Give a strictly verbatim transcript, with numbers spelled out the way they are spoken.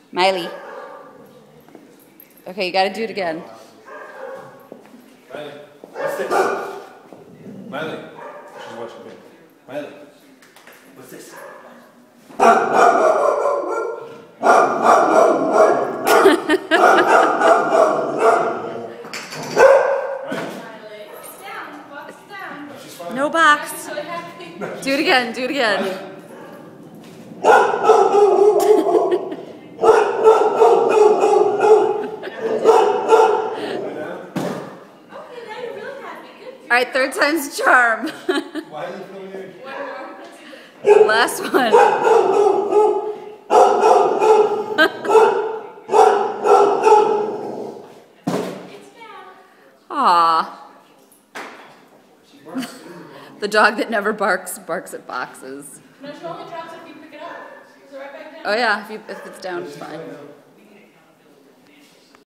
Miley. Okay, you gotta do it again. Miley, what's this? Miley, she's watching me. Miley, what's this? No box. Do it again, do it again. Alright, third time's a charm. Why are you filming it? Last one. Aww. The dog that never barks, barks at boxes. No, she only drops if you pick it up. Is it right back down? Oh yeah, if, you, if it's down, it's fine.